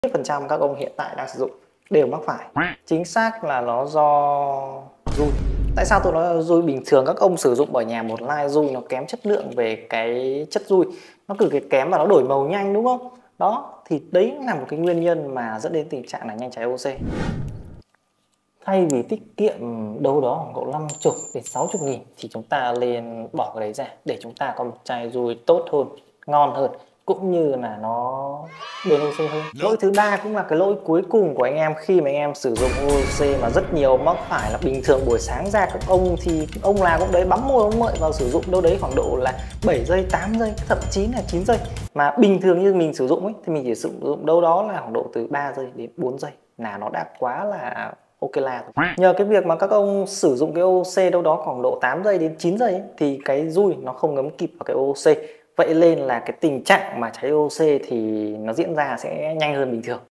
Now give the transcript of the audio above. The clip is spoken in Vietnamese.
90% các ông hiện tại đang sử dụng đều mắc phải. Chính xác là nó do dùi. Tại sao tôi nói là dùi? Bình thường các ông sử dụng ở nhà một line dùi nó kém chất lượng về cái chất dùi, nó cực kỳ kém và nó đổi màu nhanh, đúng không? Đó, thì đấy là một cái nguyên nhân mà dẫn đến tình trạng là nhanh cháy OC. Thay vì tiết kiệm đâu đó khoảng độ 50 đến 60 nghìn thì chúng ta nên bỏ cái đấy ra để chúng ta có một chai dùi tốt hơn, ngon hơn, cũng như là nó bền OC hơn. Lỗi thứ ba cũng là cái lỗi cuối cùng của anh em khi mà anh em sử dụng OC mà rất nhiều mắc phải là bình thường buổi sáng ra các ông thì ông nào cũng đấy bấm môi bấm mợi vào sử dụng đâu đấy khoảng độ là 7 giây, 8 giây, thậm chí là 9 giây. Mà bình thường như mình sử dụng ấy thì mình chỉ sử dụng đâu đó là khoảng độ từ 3 giây đến 4 giây là nó đã quá là ok là nhờ cái việc mà các ông sử dụng cái OC đâu đó khoảng độ 8 giây đến 9 giây ấy, thì cái dùi nó không ngấm kịp vào cái OC. Vậy nên là cái tình trạng mà cháy OC thì nó diễn ra sẽ nhanh hơn bình thường.